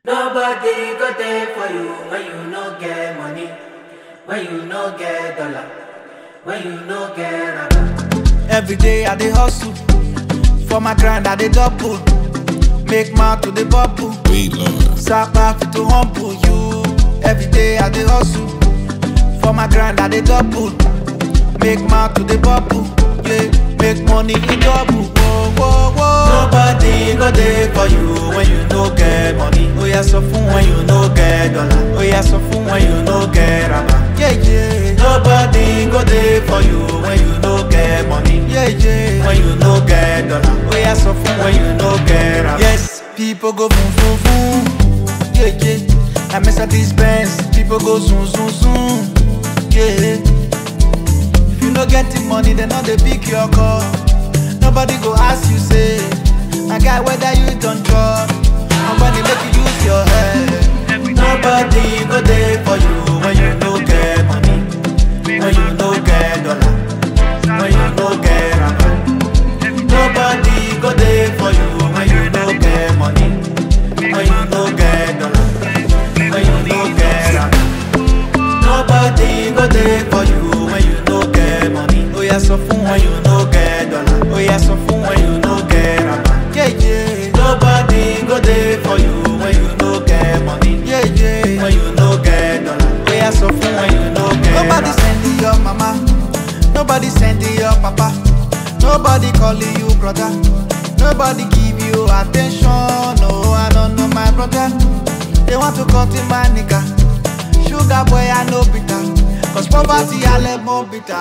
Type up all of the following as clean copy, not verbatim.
Nobody go there for you when you no get money, when you no get dollar, when you no get rubber. Every day I dey hustle, for my grind I dey double. Make mouth to the bubble, sapa fit to humble you. Every day I dey hustle, for my grind I dey double. Make mouth to the bubble, yeah. Make money in double. Whoa, whoa, whoa. Nobody go there for you when you no get money. Oh yeah, so fun when you no get dollar. Oh yeah, so fun when you no get rubber. Yeah, yeah. Nobody go there for you when you no get money. Yeah, yeah. When you no get dollar. Oh yeah, so fun when you no get rubber. Yes, people go boom, boom, boom. Yeah, yeah. I mess up these bands. People go zoom, zoom, zoom. Yeah. If you no get the money, then not they pick your call. Nobody go ask you, say, my guy, whether you don't draw. Nobody make you use your head. Nobody go there for you when you no get money, when you no get dollar, when you no get rubber. Nobody go there for you when you no get money, when you no get dollar, when you no get rubber. Nobody go there for you when you no get money. Oh yeah, so fun when you no get dollar. Oh yeah, so fun when you no get rubber. Yeah, yeah. Nobody go there for you when you no get money. Yeah, yeah. When you no get dollar. Oh yeah, so fun when you no get rubber. Nobody sending your mama, nobody sending your papa, nobody calling you brother, nobody give you attention. No, I don't know my brother. They want to cut in my nigga. Sugar boy, I know bitter, cause poverty I let more bitter.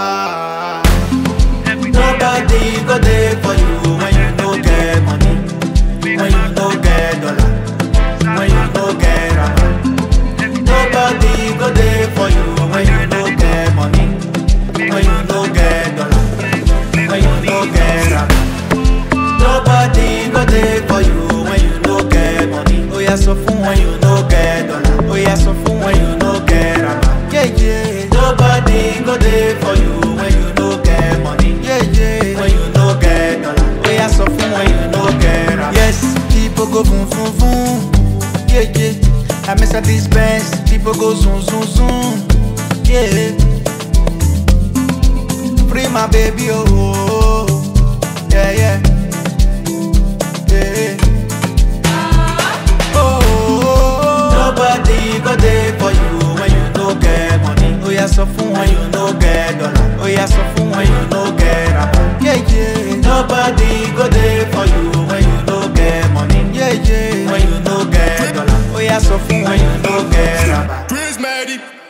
Nobody go there for you when you no get money, when you no get dollar, when you no get rubber. Nobody go there for you when you no get money, when you no get dollar, when you no get rubber. Nobody go there for you when you no get money. Oh yeah, so fun when you no get dollar. Oh yeah, so fun when you no get rubber. Yeah, yeah. Nobody go there for you when you no get money. Yeah, yeah. When you no get dollar. Oh yeah, so fun when you no get rubber. Yes, people go boom, boom, boom. Yeah, yeah. I mess up these bands. People go zoom, zoom, zoom. Yeah. Free my baby, oh, oh, oh. Yeah, yeah. Yeah. Oh, oh, oh. Nobody go there for you when you no get money. Oh yeah, so fun when you no get dollar. Oh yeah, so fun when you no get rubber. Yeah, yeah. Nobody go there for you when you no get money. Yeah, yeah. When you no get dollar. Oh yeah, so fun when you no get rubber. Freeman.